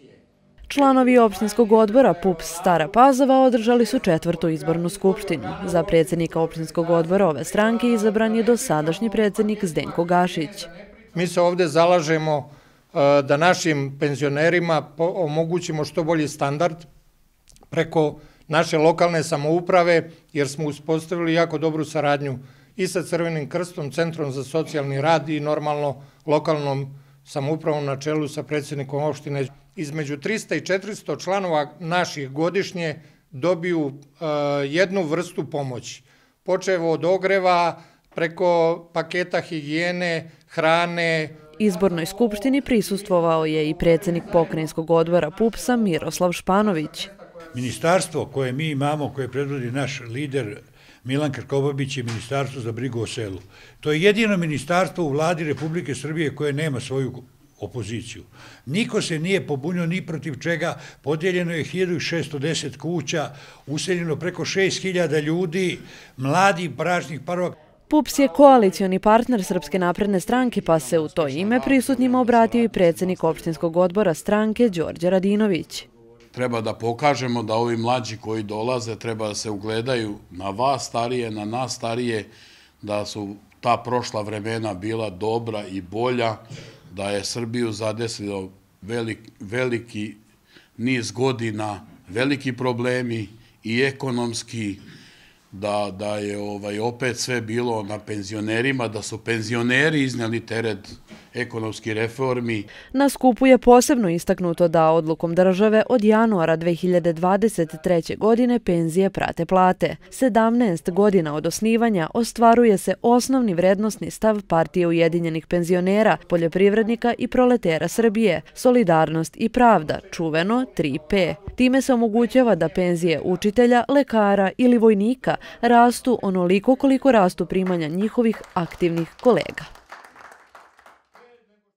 Članovi opštinskog odbora PUPS Stara Pazova održali su 4. izbornu skupštinu. Za predsjednika opštinskog odbora ove stranke izabran je dosadašnji predsjednik Zdenko Gašić. Mi se ovdje zalažemo da našim penzionerima omogućimo što bolji standard preko naše lokalne samouprave, jer smo uspostavili jako dobru saradnju i sa Crvenim krstom, Centrom za socijalni rad i normalno lokalnom samoupravom na čelu sa predsjednikom opštine. Između 300 i 400 članova naših godišnje dobiju jednu vrstu pomoći. Počev od ogreva, preko paketa higijene, hrane. Izbornoj skupštini prisustvovao je i predsjednik pokrajinskog odbora PUPS-a Miroslav Španović. Ministarstvo koje mi imamo, koje predvodi naš lider Milan Krkobabić, je Ministarstvo za brigu o selu. To je jedino ministarstvo u vladi Republike Srbije koje nema svoju opoziciju. Niko se nije pobunio ni protiv čega, podijeljeno je 1610 kuća, useljeno preko 6000 ljudi, mladih bračnih parova. PUPS je koalicioni partner Srpske napredne stranke, pa se u to ime prisutnima obratio i predsjednik opštinskog odbora stranke Đorđe Radinović. Treba da pokažemo da ovi mlađi koji dolaze treba da se ugledaju na vas starije, na nas starije, da su ta prošla vremena bila dobra i bolja, da je Srbiju zadesilo veliki niz godina, veliki problemi i ekonomski, da je opet sve bilo na penzionerima, da su penzioneri iznijeli teret ekonomskih reformi. Na skupu je posebno istaknuto da odlukom države od januara 2023. godine penzije prate plate. 17 godina od osnivanja ostvaruje se osnovni vrednosni stav Partije ujedinjenih penzionera, poljoprivrednika i proletera Srbije, solidarnost i pravda, čuveno 3P. Time se omogućava da penzije učitelja, lekara ili vojnika rastu onoliko koliko rastu primanja njihovih aktivnih kolega.